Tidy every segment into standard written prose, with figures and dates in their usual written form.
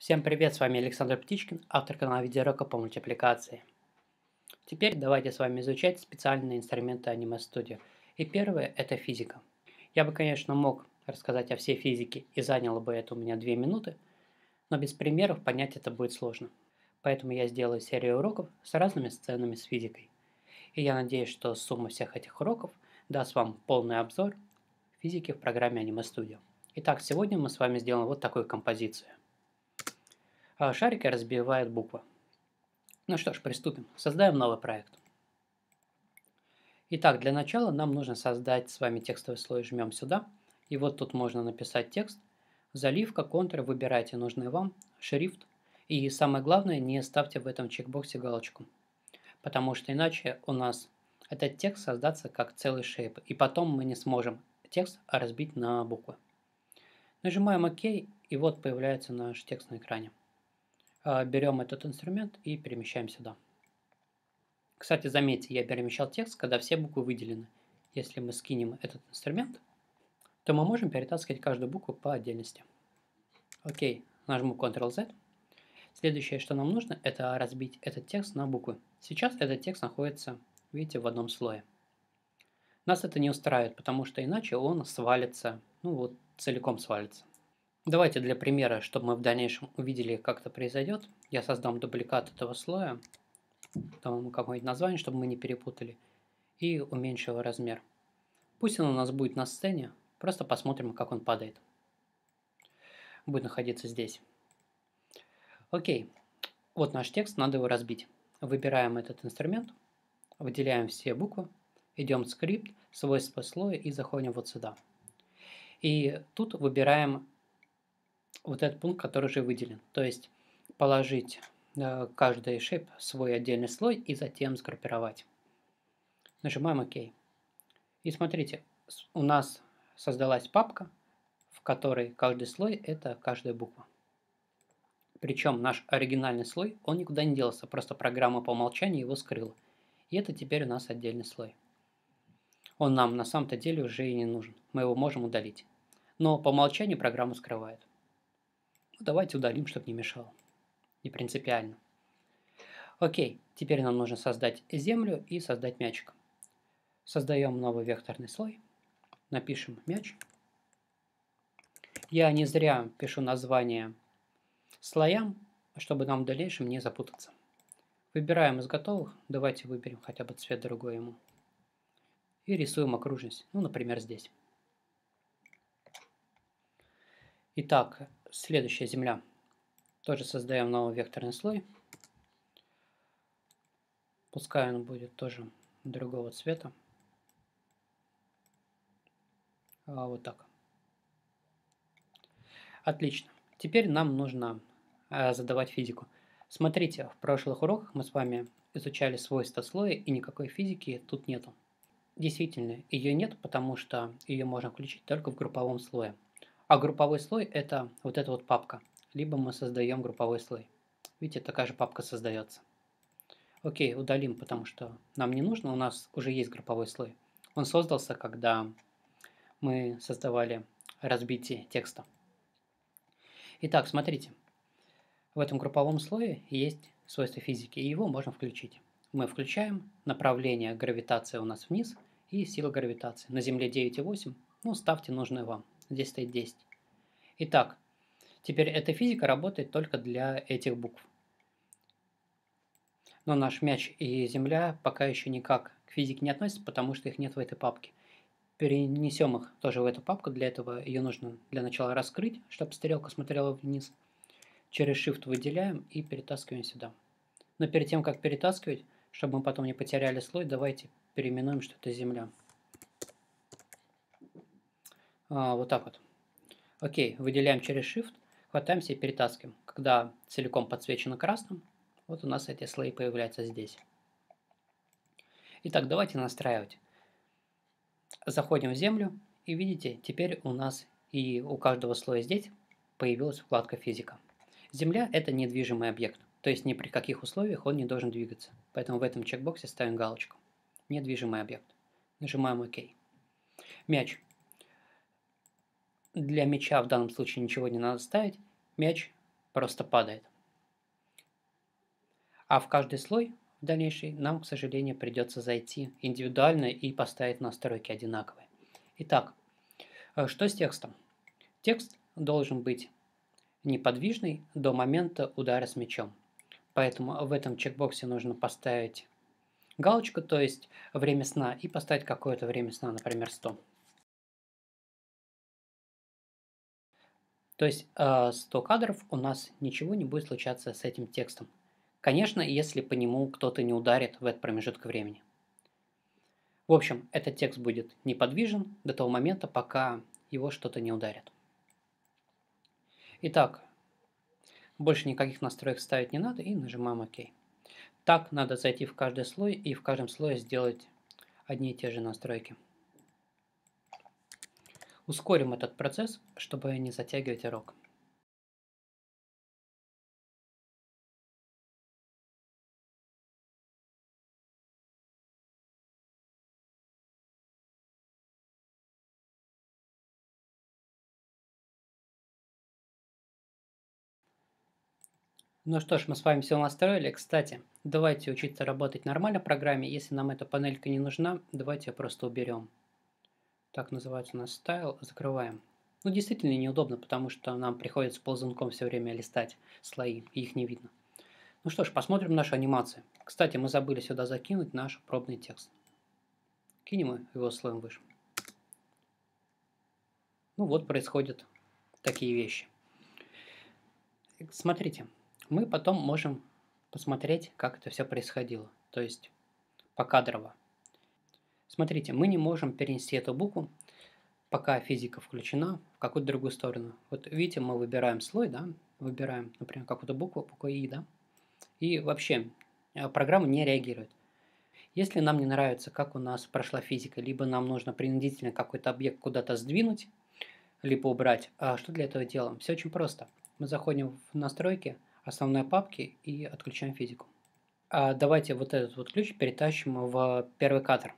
Всем привет, с вами Александр Птичкин, автор канала Видеоурока по мультипликации. Теперь давайте с вами изучать специальные инструменты Anime Studio. И первое – это физика. Я бы, конечно, мог рассказать о всей физике и заняло бы это у меня 2 минуты, но без примеров понять это будет сложно. Поэтому я сделаю серию уроков с разными сценами с физикой. И я надеюсь, что сумма всех этих уроков даст вам полный обзор физики в программе Anime Studio. Итак, сегодня мы с вами сделаем вот такую композицию. Шарики разбивают буквы. Ну что ж, приступим. Создаем новый проект. Итак, для начала нам нужно создать с вами текстовый слой. Жмем сюда. И вот тут можно написать текст. Заливка, контур, выбирайте нужный вам, шрифт. И самое главное, не ставьте в этом чекбоксе галочку. Потому что иначе у нас этот текст создаться как целый шейп. И потом мы не сможем текст разбить на буквы. Нажимаем ОК, и вот появляется наш текст на экране. Берем этот инструмент и перемещаем сюда. Кстати, заметьте, я перемещал текст, когда все буквы выделены. Если мы скинем этот инструмент, то мы можем перетаскивать каждую букву по отдельности. Окей, нажму Ctrl-Z. Следующее, что нам нужно, это разбить этот текст на буквы. Сейчас этот текст находится, видите, в одном слое. Нас это не устраивает, потому что иначе он свалится, ну вот, целиком свалится. Давайте для примера, чтобы мы в дальнейшем увидели, как это произойдет, я создам дубликат этого слоя, дам ему какое-нибудь название, чтобы мы не перепутали, и уменьшил размер. Пусть он у нас будет на сцене, просто посмотрим, как он падает. Будет находиться здесь. Окей, вот наш текст, надо его разбить. Выбираем этот инструмент, выделяем все буквы, идем в скрипт, свойства слоя и заходим вот сюда. И тут выбираем вот этот пункт, который уже выделен. То есть положить каждый шейп в свой отдельный слой и затем сгруппировать. Нажимаем ОК. И смотрите, у нас создалась папка, в которой каждый слой – это каждая буква. Причем наш оригинальный слой, он никуда не делся, просто программа по умолчанию его скрыла. И это теперь у нас отдельный слой. Он нам на самом-то деле уже и не нужен, мы его можем удалить. Но по умолчанию программа скрывает. Ну, давайте удалим, чтобы не мешало. Не принципиально. Окей, теперь нам нужно создать землю и создать мячик. Создаем новый векторный слой, напишем мяч. Я не зря пишу название слоям, чтобы нам в дальнейшем не запутаться. Выбираем из готовых, давайте выберем хотя бы цвет другой ему. И рисуем окружность, ну, например, здесь. Итак, следующая земля. Тоже создаем новый векторный слой. Пускай он будет тоже другого цвета. Вот так. Отлично. Теперь нам нужно задавать физику. Смотрите, в прошлых уроках мы с вами изучали свойства слоя, и никакой физики тут нету. Действительно, ее нет, потому что ее можно включить только в групповом слое. А групповой слой – это вот эта вот папка. Либо мы создаем групповой слой. Видите, такая же папка создается. Окей, удалим, потому что нам не нужно, у нас уже есть групповой слой. Он создался, когда мы создавали разбитие текста. Итак, смотрите. В этом групповом слое есть свойство физики, и его можно включить. Мы включаем направление гравитации у нас вниз и сила гравитации. На Земле 9,8, ну ставьте нужное вам. Здесь стоит 10. Итак, теперь эта физика работает только для этих букв. Но наш мяч и Земля пока еще никак к физике не относятся, потому что их нет в этой папке. Перенесем их тоже в эту папку, для этого ее нужно для начала раскрыть, чтобы стрелка смотрела вниз. Через Shift выделяем и перетаскиваем сюда. Но перед тем, как перетаскивать, чтобы мы потом не потеряли слой, давайте переименуем, что это Земля. Вот так вот. Окей, выделяем через Shift, хватаемся и перетаскиваем. Когда целиком подсвечено красным, вот у нас эти слои появляются здесь. Итак, давайте настраивать. Заходим в Землю, и видите, теперь у нас и у каждого слоя здесь появилась вкладка «Физика». Земля – это недвижимый объект, то есть ни при каких условиях он не должен двигаться. Поэтому в этом чекбоксе ставим галочку. Недвижимый объект. Нажимаем ОК. Мяч. Для мяча в данном случае ничего не надо ставить. Мяч просто падает. А в каждый слой в дальнейший нам, к сожалению, придется зайти индивидуально и поставить настройки одинаковые. Итак, что с текстом? Текст должен быть неподвижный до момента удара с мячом. Поэтому в этом чекбоксе нужно поставить галочку, то есть время сна, и поставить какое-то время сна, например, 100. То есть 100 кадров у нас ничего не будет случаться с этим текстом. Конечно, если по нему кто-то не ударит в этот промежуток времени. В общем, этот текст будет неподвижен до того момента, пока его что-то не ударит. Итак, больше никаких настроек ставить не надо и нажимаем ОК. Так надо зайти в каждый слой и в каждом слое сделать одни и те же настройки. Ускорим этот процесс, чтобы не затягивать урок. Ну что ж, мы с вами все настроили. Кстати, давайте учиться работать нормально в программе. Если нам эта панелька не нужна, давайте ее просто уберем. Так называется у нас стайл. Закрываем. Ну, действительно неудобно, потому что нам приходится ползунком все время листать слои, и их не видно. Ну что ж, посмотрим нашу анимацию. Кстати, мы забыли сюда закинуть наш пробный текст. Кинем его слоем выше. Ну вот происходят такие вещи. Смотрите, мы потом можем посмотреть, как это все происходило. То есть покадрово. Смотрите, мы не можем перенести эту букву, пока физика включена, в какую-то другую сторону. Вот видите, мы выбираем слой, да, выбираем, например, какую-то букву И, да, и вообще программа не реагирует. Если нам не нравится, как у нас прошла физика, либо нам нужно принудительно какой-то объект куда-то сдвинуть, либо убрать, а что для этого делаем? Все очень просто. Мы заходим в настройки основной папки и отключаем физику. Давайте вот этот вот ключ перетащим в первый кадр,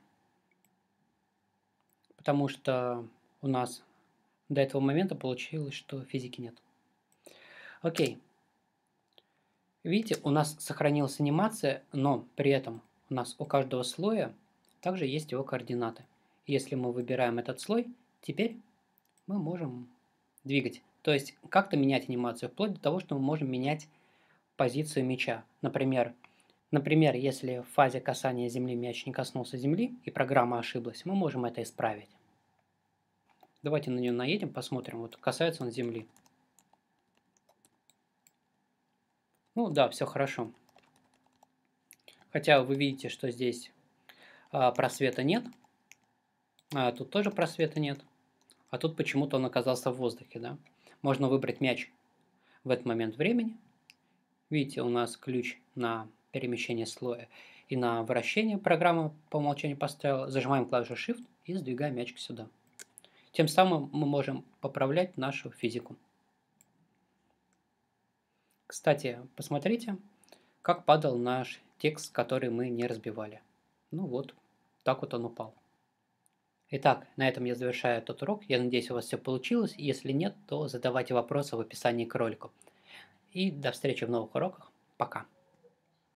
потому что у нас до этого момента получилось, что физики нет. Окей. Видите, у нас сохранилась анимация, но при этом у нас у каждого слоя также есть его координаты. Если мы выбираем этот слой, теперь мы можем двигать. То есть как-то менять анимацию, вплоть до того, что мы можем менять позицию мяча. Например, если в фазе касания земли мяч не коснулся земли и программа ошиблась, мы можем это исправить. Давайте на нее наедем, посмотрим, вот касается он земли. Ну да, все хорошо. Хотя вы видите, что здесь просвета нет, тут тоже просвета нет, а тут почему-то он оказался в воздухе, да. Можно выбрать мяч в этот момент времени. Видите, у нас ключ на перемещение слоя и на вращение программа по умолчанию поставила. Зажимаем клавишу Shift и сдвигаем мячик сюда. Тем самым мы можем поправлять нашу физику. Кстати, посмотрите, как падал наш текст, который мы не разбивали. Ну вот, так вот он упал. Итак, на этом я завершаю этот урок. Я надеюсь, у вас все получилось. Если нет, то задавайте вопросы в описании к ролику. И до встречи в новых уроках. Пока.